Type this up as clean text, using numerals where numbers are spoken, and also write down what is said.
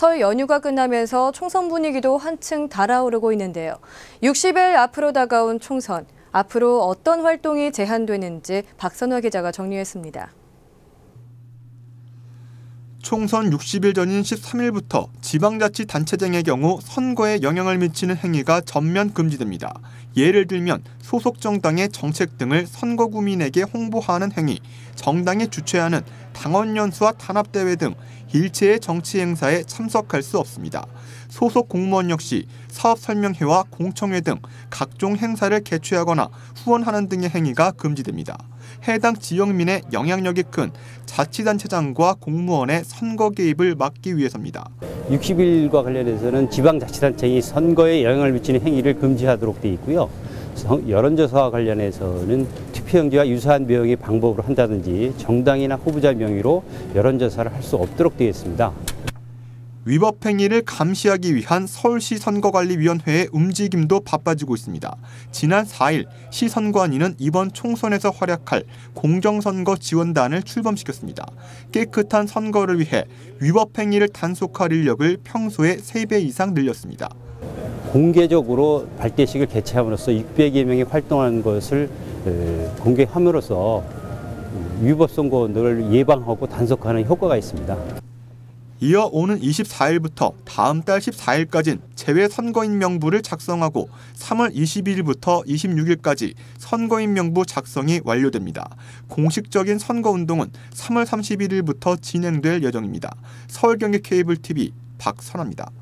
설 연휴가 끝나면서 총선 분위기도 한층 달아오르고 있는데요. 60일 앞으로 다가온 총선, 앞으로 어떤 활동이 제한되는지 박선화 기자가 정리했습니다. 총선 60일 전인 13일부터 지방자치단체장의 경우 선거에 영향을 미치는 행위가 전면 금지됩니다. 예를 들면 소속 정당의 정책 등을 선거 구민에게 홍보하는 행위, 정당이 주최하는 당원 연수와 탄압대회 등 일체의 정치 행사에 참석할 수 없습니다. 소속 공무원 역시 사업 설명회와 공청회 등 각종 행사를 개최하거나 후원하는 등의 행위가 금지됩니다. 해당 지역민의 영향력이 큰 자치단체장과 공무원의 선거 개입을 막기 위해서입니다. 60일과 관련해서는 지방자치단체장이 선거에 영향을 미치는 행위를 금지하도록 되어 있고요. 여론조사와 관련해서는 투표용지와 유사한 명의 방법으로 한다든지 정당이나 후보자 명의로 여론조사를 할 수 없도록 되어 있습니다. 위법 행위를 감시하기 위한 서울시 선거관리위원회의 움직임도 바빠지고 있습니다. 지난 4일 시 선관위는 이번 총선에서 활약할 공정선거 지원단을 출범시켰습니다. 깨끗한 선거를 위해 위법 행위를 단속할 인력을 평소의 3배 이상 늘렸습니다. 공개적으로 발대식을 개최함으로써 600여 명이 활동하는 것을 공개함으로써 위법 선거를 예방하고 단속하는 효과가 있습니다. 이어 오는 24일부터 다음 달 14일까지는 제외 선거인 명부를 작성하고 3월 22일부터 26일까지 선거인 명부 작성이 완료됩니다. 공식적인 선거운동은 3월 31일부터 진행될 예정입니다. 서울경기 케이블TV 박선화입니다.